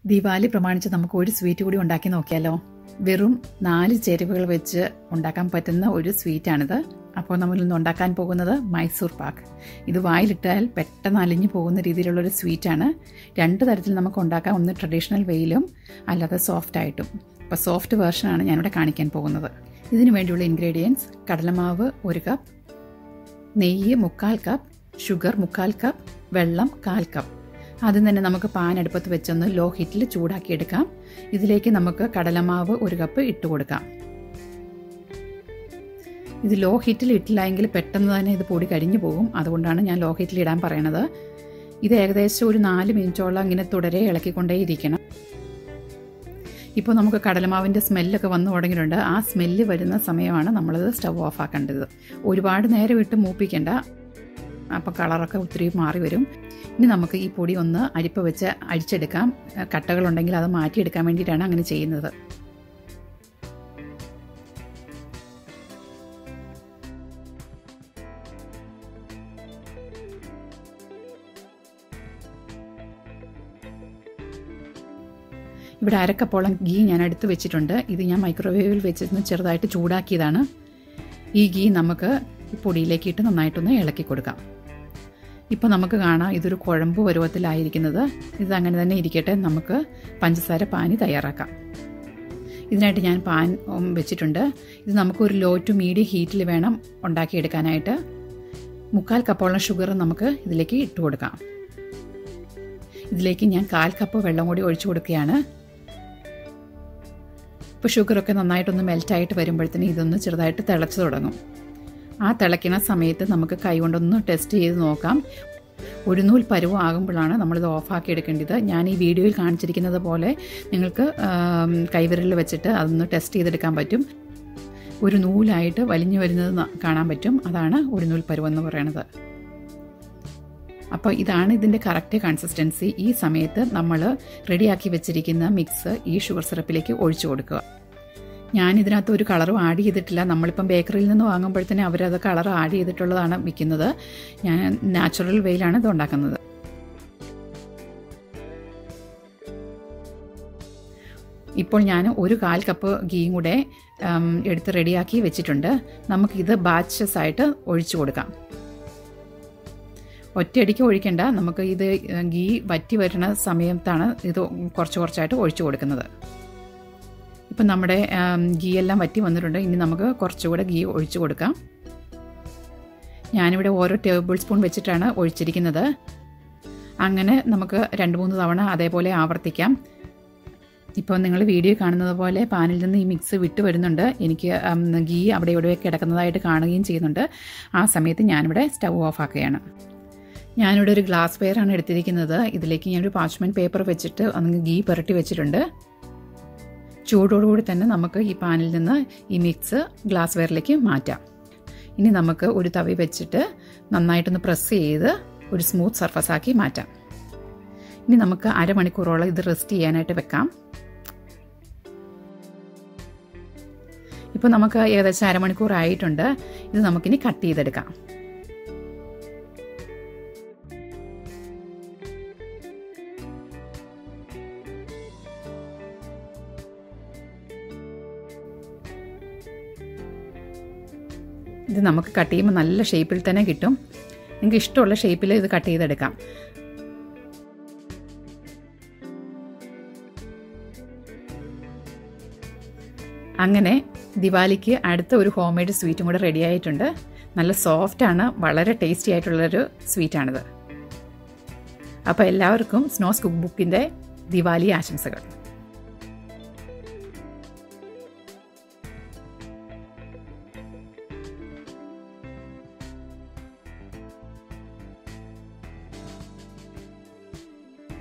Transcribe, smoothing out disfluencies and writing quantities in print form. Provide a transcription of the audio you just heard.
ദീപാവലി പ്രമാണിച്ച് നമുക്ക് ഒരു സ്വീറ്റ് കൂടി ഉണ്ടാക്കി നോക്കിയാലോ. വെറും 4 ചേരുവകൾ വെച്ച് ഉണ്ടാക്കാൻ പറ്റുന്ന ഒരു സ്വീറ്റാണിത്. അപ്പോൾ നമ്മളിന്ന് ഉണ്ടാക്കാൻ പോകുന്നത് മൈസൂർ പാക്ക്. ഇത് വായിലിട്ടാൽ പെട്ടെന്ന് അലിഞ്ഞു പോകുന്ന രീതിയിലുള്ളൊരു സ്വീറ്റാണ്. 2 തരത്തിൽ നമുക്ക് ഉണ്ടാക്കാം. ഒന്ന് ട്രഡീഷണൽ വേയിലും അല്ലാതെ സോഫ്റ്റ് ആയിട്ടും. അപ്പോൾ സോഫ്റ്റ് വേർഷനാണ് ഞാനിവിടെ കാണിക്കാൻ പോകുന്നത്. ഇതിനു വേണ്ടിയുള്ള ഇൻഗ്രീഡിയൻസ്: കടലമാവ് 1 കപ്പ്, നെയ്യ് 3/4 കപ്പ്, ഷുഗർ 3/4 കപ്പ്, വെള്ളം 1/4 കപ്പ്. ആദ്യം തന്നെ നമുക്ക് പാൻ അടുപ്പത്ത് വെച്ചൊന്ന് ലോ ഹീറ്റിൽ ചൂടാക്കിയെടുക്കാം. ഇതിലേക്ക് നമുക്ക് കടലമാവ് 1 കപ്പ് ഇട്ട് കൊടുക്കാം. ഇത് ലോ ഹീറ്റിൽ ഇട്ടില്ലെങ്കിൽ പെട്ടെന്ന് തന്നെ ഇത് പൊടി കരിഞ്ഞു പോകും. അതുകൊണ്ടാണ് ഞാൻ ലോ ഹീറ്റിൽ ഇടാൻ പറയണത്. ഇത് ഏകദേശം ഒരു 4 മിനിറ്റോളം ഇങ്ങനെ തുടരെ ഇളക്കിക്കൊണ്ടേയിരിക്കണം. ഇപ്പോൾ നമുക്ക് കടലമാവിൻ്റെ സ്മെല്ലൊക്കെ വന്നു തുടങ്ങിയിട്ടുണ്ട്. ആ സ്മെല്ല് വരുന്ന സമയമാണ് നമ്മളത് സ്റ്റവ് ഓഫ് ആക്കേണ്ടത്. ഒരുപാട് നേരം ഇട്ട് മൂപ്പിക്കേണ്ട, അപ്പോൾ കളറൊക്കെ ഒത്തിരി മാറി വരും. ഇനി നമുക്ക് ഈ പൊടി ഒന്ന് അരിപ്പ വെച്ച് അരിച്ചെടുക്കാം. കട്ടകളുണ്ടെങ്കിൽ അത് മാറ്റിയെടുക്കാൻ വേണ്ടിയിട്ടാണ് അങ്ങനെ ചെയ്യുന്നത്. ഇവിടെ 1/2 കപ്പോളം ഗീ ഞാൻ എടുത്ത് വെച്ചിട്ടുണ്ട്. ഇത് ഞാൻ മൈക്രോവേവിൽ വെച്ചിരുന്ന് ചെറുതായിട്ട് ചൂടാക്കിയതാണ്. ഈ ഗീ നമുക്ക് ഈ പൊടിയിലേക്ക് ഇട്ട് നന്നായിട്ടൊന്ന് ഇളക്കി കൊടുക്കാം. ഇപ്പോൾ നമുക്ക് കാണാം ഇതൊരു കുഴമ്പ് പരുവത്തിലായിരിക്കുന്നത്. ഇതങ്ങനെ തന്നെ ഇരിക്കട്ടെ. നമുക്ക് പഞ്ചസാര പാനി തയ്യാറാക്കാം. ഇതിനായിട്ട് ഞാൻ പാൻ വെച്ചിട്ടുണ്ട്. ഇത് നമുക്കൊരു ലോ ടു മീഡിയം ഹീറ്റിൽ വേണം ഉണ്ടാക്കിയെടുക്കാനായിട്ട്. 3/4 കപ്പോളം ഷുഗർ നമുക്ക് ഇതിലേക്ക് ഇട്ട് കൊടുക്കാം. ഇതിലേക്ക് ഞാൻ 1/4 കപ്പ് വെള്ളം കൂടി ഒഴിച്ചു കൊടുക്കുകയാണ്. ഇപ്പോൾ ഷുഗറൊക്കെ നന്നായിട്ടൊന്ന് മെൽറ്റായിട്ട് വരുമ്പോഴത്തേന് ഇതൊന്ന് ചെറുതായിട്ട് തിളച്ച് തുടങ്ങും. ആ തിളയ്ക്കുന്ന സമയത്ത് നമുക്ക് കൈകൊണ്ടൊന്ന് ടെസ്റ്റ് ചെയ്ത് നോക്കാം. ഒരു നൂൽ പരുവം ആകുമ്പോഴാണ് നമ്മളിത് ഓഫാക്കി എടുക്കേണ്ടത്. ഞാൻ ഈ വീഡിയോയിൽ കാണിച്ചിരിക്കുന്നത് പോലെ നിങ്ങൾക്ക് കൈവിരലിൽ വെച്ചിട്ട് അതൊന്ന് ടെസ്റ്റ് ചെയ്തെടുക്കാൻ പറ്റും. ഒരു നൂലായിട്ട് വലിഞ്ഞു വരുന്നത് കാണാൻ പറ്റും. അതാണ് ഒരു നൂൽ പരുവം എന്ന് പറയുന്നത്. അപ്പോൾ ഇതാണ് ഇതിൻ്റെ കറക്റ്റ് കൺസിസ്റ്റൻസി. ഈ സമയത്ത് നമ്മൾ റെഡിയാക്കി വെച്ചിരിക്കുന്ന മിക്സ് ഈ ഷുഗർ സിറപ്പിലേക്ക് ഒഴിച്ചു കൊടുക്കുക. ഞാൻ ഇതിനകത്ത് ഒരു കളറും ആഡ് ചെയ്തിട്ടില്ല. നമ്മളിപ്പം ബേക്കറിയിൽ നിന്ന് വാങ്ങുമ്പോഴത്തേന് അവരത് കളർ ആഡ് ചെയ്തിട്ടുള്ളതാണ് വിൽക്കുന്നത്. ഞാൻ നാച്ചുറൽ വേയിലാണ് ഇത് ഉണ്ടാക്കുന്നത്. ഇപ്പോൾ ഞാൻ ഒരു 1/4 കപ്പ് ഗീയും കൂടെ എടുത്ത് റെഡിയാക്കി വെച്ചിട്ടുണ്ട്. നമുക്കിത് ബാച്ചസ് ആയിട്ട് ഒഴിച്ചു കൊടുക്കാം. ഒറ്റയടിക്ക് ഒഴിക്കേണ്ട. നമുക്ക് ഇത് ഗീ വറ്റി വരുന്ന സമയത്താണ് ഇത് കുറച്ച് കുറച്ചായിട്ട് ഒഴിച്ചു കൊടുക്കുന്നത്. ഇപ്പം നമ്മുടെ ഗീ എല്ലാം വറ്റി വന്നിട്ടുണ്ട്. ഇനി നമുക്ക് കുറച്ചുകൂടെ ഗീ ഒഴിച്ചു കൊടുക്കാം. ഞാനിവിടെ ഓരോ ടേബിൾ സ്പൂൺ വെച്ചിട്ടാണ് ഒഴിച്ചിരിക്കുന്നത്. അങ്ങനെ നമുക്ക് 2-3 തവണ അതേപോലെ ആവർത്തിക്കാം. ഇപ്പോൾ നിങ്ങൾ വീഡിയോ കാണുന്നത് പോലെ പാനിൽ നിന്ന് ഈ മിക്സ് വിട്ട് വരുന്നുണ്ട്. എനിക്ക് ഗീ അവിടെ ഇവിടെയൊക്കെ കിടക്കുന്നതായിട്ട് കാണുകയും ചെയ്യുന്നുണ്ട്. ആ സമയത്ത് ഞാനിവിടെ സ്റ്റവ് ഓഫ് ആക്കുകയാണ്. ഞാനിവിടെ ഒരു ഗ്ലാസ് വെയറാണ് എടുത്തിരിക്കുന്നത്. ഇതിലേക്ക് ഞാനൊരു പാർച്ച്മെൻറ്റ് പേപ്പർ വെച്ചിട്ട് അങ്ങ് ഗീ പുരട്ടി വെച്ചിട്ടുണ്ട്. ചൂടോടുകൂടി തന്നെ നമുക്ക് ഈ പാനിൽ നിന്ന് ഈ മിക്സ് ഗ്ലാസ് വെയറിലേക്ക് മാറ്റാം. ഇനി നമുക്ക് ഒരു തവി വെച്ചിട്ട് നന്നായിട്ടൊന്ന് പ്രസ് ചെയ്ത് ഒരു സ്മൂത്ത് സർഫസ് ആക്കി മാറ്റാം. ഇനി നമുക്ക് 1/2 മണിക്കൂറോളം ഇത് റെസ്റ്റ് ചെയ്യാനായിട്ട് വെക്കാം. ഇപ്പോൾ നമുക്ക് ഏകദേശം 1/2 മണിക്കൂർ ആയിട്ടുണ്ട്. ഇത് നമുക്കിനി കട്ട് ചെയ്തെടുക്കാം. ഇത് നമുക്ക് കട്ട് ചെയ്യുമ്പോൾ നല്ല ഷേപ്പിൽ തന്നെ കിട്ടും. നിങ്ങൾക്ക് ഇഷ്ടമുള്ള ഷേപ്പിൽ ഇത് കട്ട് ചെയ്തെടുക്കാം. അങ്ങനെ ദിവാലിക്ക് അടുത്ത ഒരു ഹോം മെയ്ഡ് സ്വീറ്റും കൂടെ റെഡി ആയിട്ടുണ്ട്. നല്ല സോഫ്റ്റാണ്, വളരെ ടേസ്റ്റി ആയിട്ടുള്ളൊരു സ്വീറ്റാണിത്. അപ്പോൾ എല്ലാവർക്കും സ്നോസ് കുക്ക് ബുക്കിൻ്റെ ദിവാലി ആശംസകൾ.